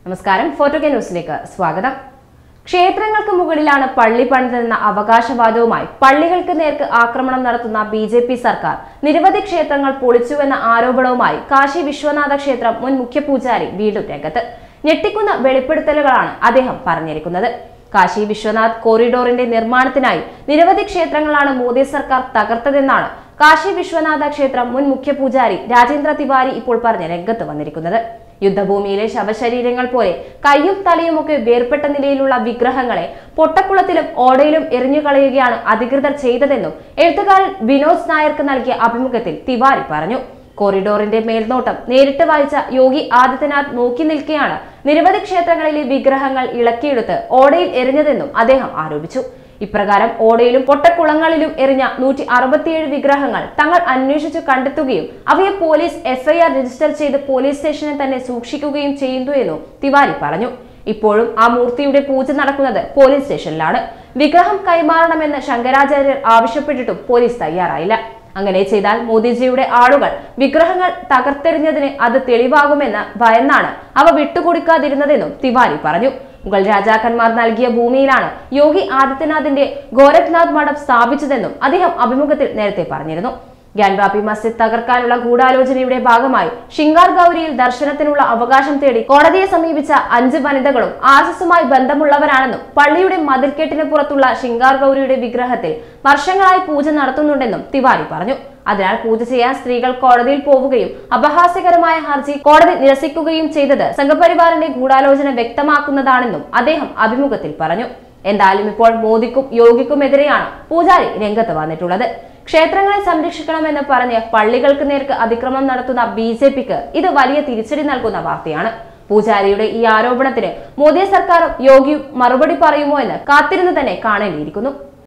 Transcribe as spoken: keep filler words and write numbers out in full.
നമസ്കാരം, ഫോർട്ടുഗേ ന്യൂസിലേക്ക് സ്വാഗതം. ക്ഷേത്രങ്ങൾക്ക് മുകളിലാണ് പള്ളി പണിതെന്ന അവകാശവാദവുമായി പള്ളികൾക്ക് നേർക്ക് ആക്രമണം നടത്തുന്ന ബി ജെ പി സർക്കാർ നിരവധി ക്ഷേത്രങ്ങൾ പൊളിച്ചുവെന്ന ആരോപണവുമായി കാശി വിശ്വനാഥ ക്ഷേത്രം മുൻ മുഖ്യ പൂജാരി വീണ്ടും രംഗത്ത്. ഞെട്ടിക്കുന്ന വെളിപ്പെടുത്തലുകളാണ് അദ്ദേഹം പറഞ്ഞിരിക്കുന്നത്. കാശി വിശ്വനാഥ് കോറിഡോറിന്റെ നിർമ്മാണത്തിനായി നിരവധി ക്ഷേത്രങ്ങളാണ് മോദി സർക്കാർ തകർത്തതെന്നാണ് കാശി വിശ്വനാഥ ക്ഷേത്രം മുൻ മുഖ്യ പൂജാരി രാജേന്ദ്ര തിവാരി ഇപ്പോൾ പറഞ്ഞ് രംഗത്ത് വന്നിരിക്കുന്നത്. യുദ്ധഭൂമിയിലെ ശവശരീരങ്ങൾ പോലെ കയ്യും തലയുമൊക്കെ വേർപെട്ട നിലയിലുള്ള വിഗ്രഹങ്ങളെ പൊട്ടക്കുളത്തിലും ഓടയിലും എറിഞ്ഞുകളയുകയാണ് അധികൃതർ ചെയ്തതെന്നും എഴുത്തുകാരൻ വിനോദ് നായർക്ക് നൽകിയ അഭിമുഖത്തിൽ തിവാരി പറഞ്ഞു. കോറിഡോറിന്റെ മേൽനോട്ടം നേരിട്ട് വായിച്ച യോഗി ആദിത്യനാഥ് നോക്കി നിൽക്കെയാണ് നിരവധി ക്ഷേത്രങ്ങളിലെ വിഗ്രഹങ്ങൾ ഇളക്കിയെടുത്ത് ഓടയിൽ എറിഞ്ഞതെന്നും അദ്ദേഹം ആരോപിച്ചു. ഇപ്രകാരം ഓടയിലും പൊട്ടക്കുളങ്ങളിലും എറിഞ്ഞ നൂറ്റി അറുപത്തിയേഴ് വിഗ്രഹങ്ങൾ തങ്ങൾ അന്വേഷിച്ചു കണ്ടെത്തുകയും അവയെ പോലീസ് എഫ്ഐആർ രജിസ്റ്റർ ചെയ്ത് പോലീസ് സ്റ്റേഷനിൽ തന്നെ സൂക്ഷിക്കുകയും ചെയ്യുന്നു എന്നും തിവാരി പറഞ്ഞു. ഇപ്പോഴും ആ മൂർത്തിയുടെ പൂജ നടക്കുന്നത് പോലീസ് സ്റ്റേഷനിലാണ്. വിഗ്രഹം കൈമാറണമെന്ന് ശങ്കരാചാര്യർ ആവശ്യപ്പെട്ടിട്ടും പോലീസ് തയ്യാറായില്ല. അങ്ങനെ ചെയ്താൽ മോദിജിയുടെ ആളുകൾ വിഗ്രഹങ്ങൾ തകർത്തെറിഞ്ഞതിന് അത് തെളിവാകുമെന്ന് ഭയന്നാണ് അവ വിട്ടുകൊടുക്കാതിരുന്നതെന്നും തിവാരി പറഞ്ഞു. മുഗൾ രാജാക്കന്മാർ നൽകിയ ഭൂമിയിലാണ് യോഗി ആദിത്യനാഥിന്റെ ഗോരഖ്നാഥ് മഠം സ്ഥാപിച്ചതെന്നും അദ്ദേഹം അഭിമുഖത്തിൽ നേരത്തെ പറഞ്ഞിരുന്നു. ഗ്യാൻവാപ്പി മസ്ജിദ് തകർക്കാനുള്ള ഗൂഢാലോചനയുടെ ഭാഗമായി ശിങ്കാർ ഗൗരിയിൽ ദർശനത്തിനുള്ള അവകാശം തേടി കോടതിയെ സമീപിച്ച അഞ്ച് വനിതകളും ആർ എസ് എസുമായി ബന്ധമുള്ളവരാണെന്നും പള്ളിയുടെ മതിൽക്കെട്ടിന് പുറത്തുള്ള ശിങ്കാർ ഗൗരിയുടെ വിഗ്രഹത്തിൽ വർഷങ്ങളായി പൂജ നടത്തുന്നുണ്ടെന്നും തിവാരി പറഞ്ഞു. അതിനാൽ പൂജ ചെയ്യാൻ സ്ത്രീകൾ കോടതിയിൽ പോവുകയും അപഹാസ്യകരമായ ഹർജി കോടതി നിരസിക്കുകയും ചെയ്തത് സംഘപരിവാറിന്റെ ഗൂഢാലോചന വ്യക്തമാക്കുന്നതാണെന്നും അദ്ദേഹം അഭിമുഖത്തിൽ പറഞ്ഞു. എന്തായാലും ഇപ്പോൾ മോദിക്കും യോഗിക്കുമെതിരെയാണ് പൂജാരി രംഗത്ത് വന്നിട്ടുള്ളത്. ക്ഷേത്രങ്ങളെ സംരക്ഷിക്കണമെന്ന് പറഞ്ഞ് പള്ളികൾക്ക് നേർക്ക് അതിക്രമം നടത്തുന്ന ബി ജെ പിക്ക് ഇത് വലിയ തിരിച്ചടി നൽകുന്ന വാർത്തയാണ്. പൂജാരിയുടെ ഈ ആരോപണത്തിന് മോദി സർക്കാരും യോഗിയും മറുപടി പറയുമോ എന്ന് കാത്തിരുന്ന് തന്നെ കാണേണ്ടിയിരിക്കുന്നു.